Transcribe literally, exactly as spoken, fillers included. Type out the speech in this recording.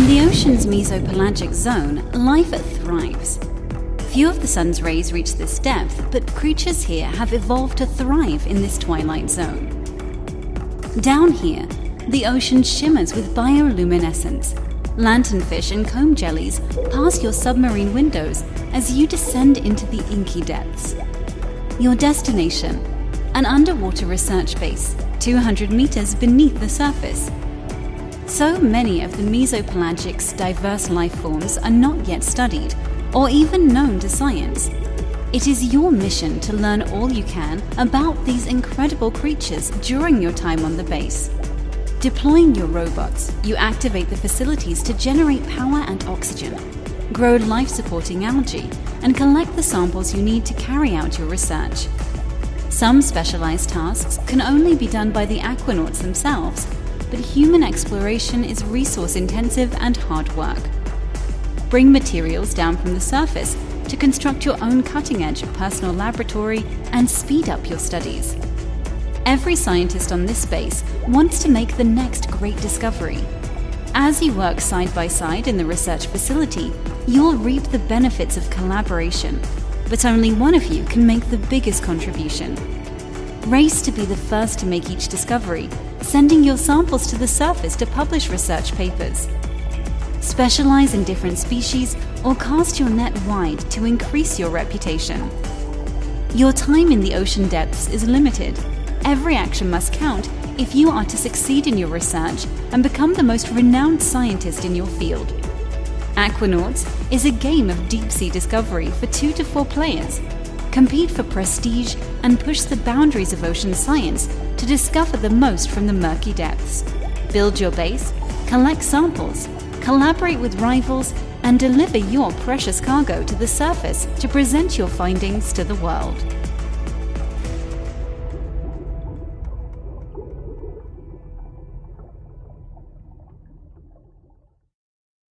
In the ocean's mesopelagic zone, life thrives. Few of the sun's rays reach this depth, but creatures here have evolved to thrive in this twilight zone. Down here, the ocean shimmers with bioluminescence. Lanternfish and comb jellies pass your submarine windows as you descend into the inky depths. Your destination, an underwater research base, two hundred meters beneath the surface. So many of the mesopelagic's diverse life forms are not yet studied or even known to science. It is your mission to learn all you can about these incredible creatures during your time on the base. Deploying your robots, you activate the facilities to generate power and oxygen, grow life-supporting algae, and collect the samples you need to carry out your research. Some specialized tasks can only be done by the Aquanauts themselves, but human exploration is resource-intensive and hard work. Bring materials down from the surface to construct your own cutting-edge personal laboratory and speed up your studies. Every scientist on this base wants to make the next great discovery. As you work side by side in the research facility, you'll reap the benefits of collaboration, but only one of you can make the biggest contribution. Race to be the first to make each discovery, sending your samples to the surface to publish research papers. Specialize in different species or cast your net wide to increase your reputation. Your time in the ocean depths is limited. Every action must count if you are to succeed in your research and become the most renowned scientist in your field. Aquanauts is a game of deep-sea discovery for two to four players. Compete for prestige and push the boundaries of ocean science to discover the most from the murky depths. Build your base, collect samples, collaborate with rivals, and deliver your precious cargo to the surface to present your findings to the world.